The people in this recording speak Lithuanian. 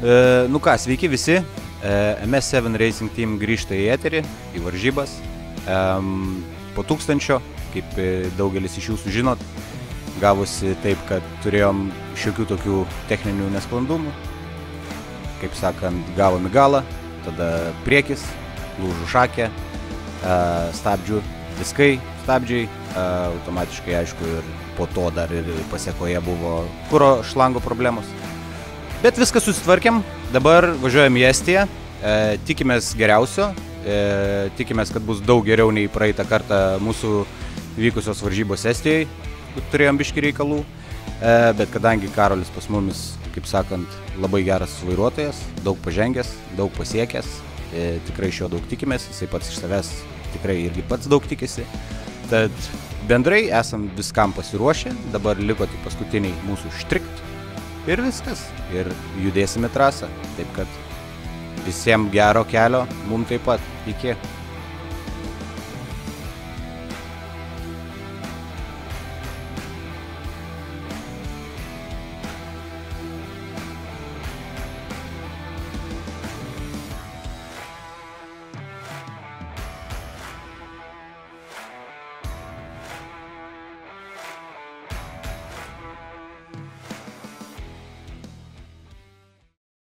Nu ką, sveiki visi. MS7 Racing Team grįžta į eterį, į varžybas. Po 1000, kaip daugelis iš jūsų žinot, gavosi taip, kad turėjom šiokių tokių techninių nesklandumų. Kaip sakant, gavom į galą, tada priekis, lūžų šakė, stabdžių diskai, stabdžiai, automatiškai aišku ir po to dar ir pasiekoje buvo kuro šlango problemos. Bet viską susitvarkėm, dabar važiuojam į Estiją, tikimės geriausio, tikimės, kad bus daug geriau nei praeitą kartą mūsų vykusios varžybos Estijai, turėjom biškį reikalų, bet kadangi Karolis pas mumis, kaip sakant, labai geras vairuotojas, daug pažengęs, daug pasiekęs, tikrai iš jo daug tikimės, jisai pats iš savęs tikrai irgi pats daug tikisi, tad bendrai esam viskam pasiruošę, dabar liko tik paskutiniai mūsų štrikt ir viskas, ir judėsime trasą, taip kad visiems gero kelio, mum taip pat, iki.